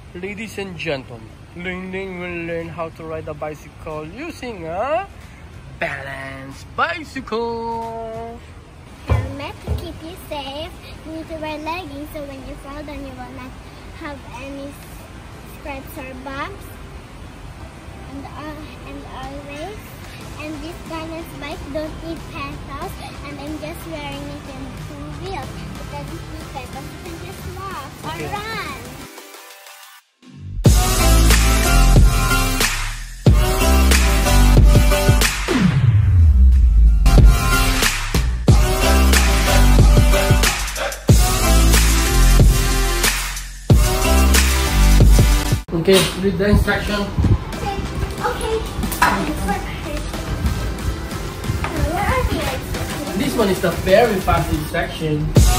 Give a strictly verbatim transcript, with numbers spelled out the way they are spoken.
Ladies and gentlemen, Layne will learn how to ride a bicycle using a balance bicycle. Helmet to keep you safe. You need to wear leggings so when you fall down you will not have any scratches or bumps. And, uh, and always, and this balance bike don't need pedals, and I'm just wearing it in two wheels. It doesn't need pedals, you can just walk or Okay. run. Okay, read the instruction. Okay, okay. So where are the instructions? This one is the very fast instruction.